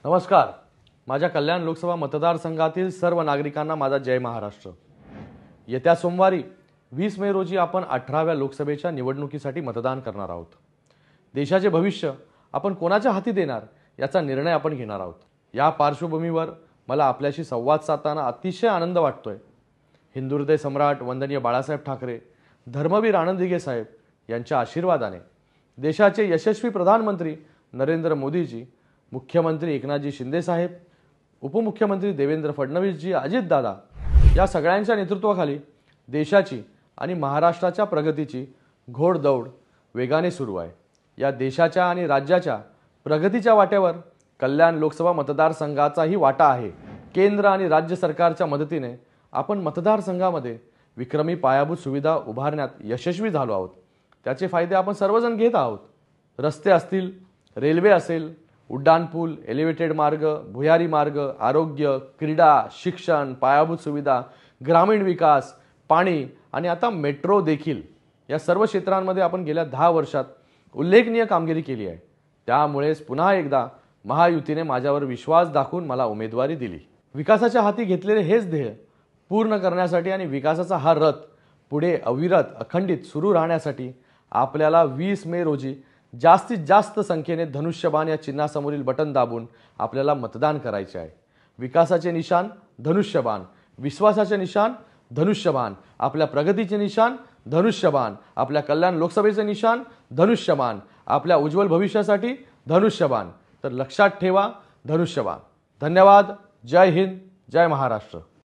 नमस्कार. माझ्या कल्याण लोकसभा मतदारसंघातील सर्व नागरिकांना माझा जय महाराष्ट्र. येत्या सोमवारी 20 मे रोजी आपण 18व्या लोकसभेच्या निवडणुकीसाठी मतदान करणार आहोत. देशाचे भविष्य आपण कोणाच्या हाती देणार याचा निर्णय आपण घेणार आहोत. या पार्श्वभूमीवर मला आपल्याशी संवाद साधताना अतिशय आनंद वाटतोय. हिंदुहृदय सम्राट वंदनीय बाळासाहेब ठाकरे, धर्मवीर आनंद दिघे साहेब यांच्या आशीर्वादाने देशाचे यशस्वी प्रधानमंत्री नरेंद्र मोदीजी, मुख्यमंत्री एकनाथजी शिंदे साहेब, उपमुख्यमंत्री देवेंद्र फडणवीसजी, अजितदादा या सगळ्यांच्या नेतृत्वाखाली देशाची आणि महाराष्ट्राच्या प्रगतीची घोडदौड वेगाने सुरू आहे. या देशाच्या आणि राज्याच्या प्रगतीच्या वाट्यावर कल्याण लोकसभा मतदारसंघाचाही वाटा आहे. केंद्र आणि राज्य सरकारच्या मदतीने आपण मतदारसंघामध्ये विक्रमी पायाभूत सुविधा उभारण्यात यशस्वी झालो आहोत. त्याचे फायदे आपण सर्वजण घेत आहोत. रस्ते असतील, रेल्वे असेल, उड्डाणपूल, एलिव्हेटेड मार्ग, भुयारी मार्ग, आरोग्य, क्रीडा, शिक्षण, पायाभूत सुविधा, ग्रामीण विकास, पाणी आणि आता मेट्रो देखील, या सर्व क्षेत्रांमध्ये आपण गेल्या 10 वर्षात उल्लेखनीय कामगिरी केली आहे. त्यामुळेच पुन्हा एकदा महायुतीने माझ्यावर विश्वास दाखवून मला उमेदवारी दिली. विकासाच्या हाती घेतलेले हेच ध्येय पूर्ण करण्यासाठी आणि विकासाचा हा रथ पुढे अविरत अखंडित सुरू राहण्यासाठी आपल्याला 20 मे रोजी जास्तीत जास्त संख्येने धनुष्यबाण या चिन्हासमोरील बटन दाबून आपल्याला मतदान करायचे आहे. विकासाचे निशाण धनुष्यबाण, विश्वासाचे निशाण धनुष्यबाण, आपल्या प्रगतीचे निशाण धनुष्यबाण, आपल्या कल्याण लोकसभेचे निशाण धनुष्यबाण, आपल्या उज्ज्वल भविष्यासाठी धनुष्यबाण. तर लक्षात ठेवा, धनुष्यबाण. धन्यवाद. जय हिंद, जय महाराष्ट्र.